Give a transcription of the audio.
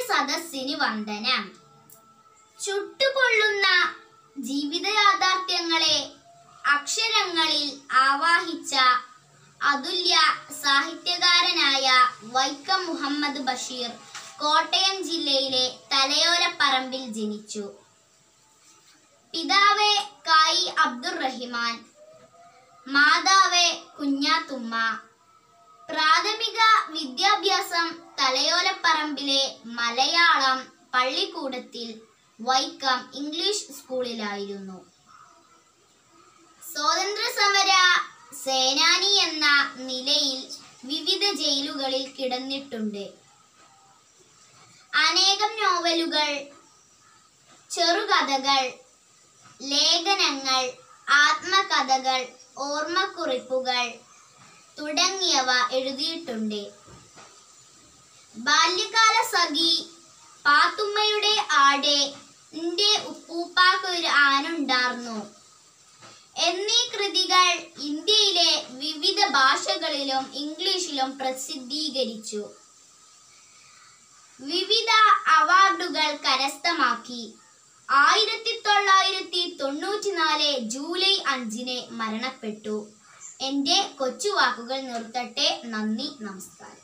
സദസ്സിന് വന്ദനം. ചുട്ടുപൊള്ളുന്ന ജീവിത യാഥാർത്ഥ്യങ്ങളെ അക്ഷരങ്ങളിൽ ആവാഹിച്ച അതുല്യ സാഹിത്യകാരനായ വൈക്കം മുഹമ്മദ് ബഷീർ കോട്ടയം ജില്ലയിലെ തലയോലപ്പറമ്പിൽ ജനിച്ചു. പിതാവ് കായി അബ്ദുറഹിമാൻ, മാതാവ് കുഞ്ഞാത്തുമ്മ. പ്രാഥമിക വിദ്യാഭ്യാസം തലയോലപ്പറമ്പിലെ മലയാളം പള്ളിക്കൂടത്തിൽ വൈക്കം ഇംഗ്ലീഷ് സ്കൂളിലായിരുന്നു. സ്വാതന്ത്ര്യസമര സേനാനി എന്ന നിലയിൽ വിവിധ ജയിലുകളിൽ കിടന്നിട്ടുണ്ട്. അനേകം നോവലുകൾ, ചെറുകഥകൾ, ലേഖനങ്ങൾ, ആത്മകഥകൾ, ഓർമ്മക്കുറിപ്പുകൾ തുടങ്ങിയവ എഴുതിയിട്ടുണ്ട്. ബാല്യകാല സഖി, പാത്തുമ്മയുടെ ആട്, ന്റെ ഉപ്പൂപ്പാക്കൊരു ആനുണ്ടാർന്നു എന്നീ കൃതികൾ ഇന്ത്യയിലെ വിവിധ ഭാഷകളിലും ഇംഗ്ലീഷിലും പ്രസിദ്ധീകരിച്ചു. വിവിധ അവാർഡുകൾ കരസ്ഥമാക്കി. 1994 ജൂലൈ 5 മരണപ്പെട്ടു. എൻ്റെ കൊച്ചുവാക്കുകൾ നിർത്തട്ടെ. നന്ദി, നമസ്കാരം.